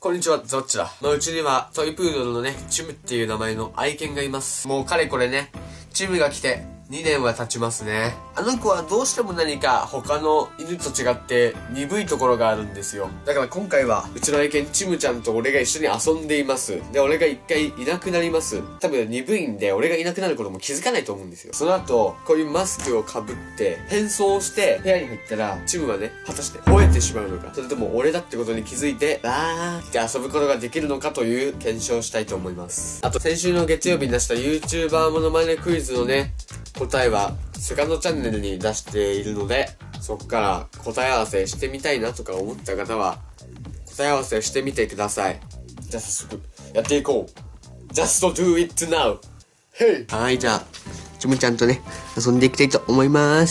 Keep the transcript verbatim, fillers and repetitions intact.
こんにちは、ゾッチだ。まあ、うちにはトイプードルのね、チムっていう名前の愛犬がいます。もうかれこれね、チムが来てにねんは経ちますね。あの子はどうしても何か他の犬と違って鈍いところがあるんですよ。だから今回はうちの愛犬チムちゃんと俺が一緒に遊んでいます。で、俺が一回いなくなります。多分鈍いんで俺がいなくなることも気づかないと思うんですよ。その後、こういうマスクをかぶって変装して部屋に入ったら、チムはね、果たして吠えてしまうのか、それとも俺だってことに気づいて、わーって遊ぶことができるのかという検証をしたいと思います。あと先週の月曜日に出した YouTuber モノマネクイズのね、答えはセカンドチャンネルに出しているので、そこから答え合わせしてみたいなとか思った方は答え合わせしてみてください。じゃあ早速やっていこう。 Just do it now. Hey! はい、じゃあチムちゃんとね遊んでいきたいと思います。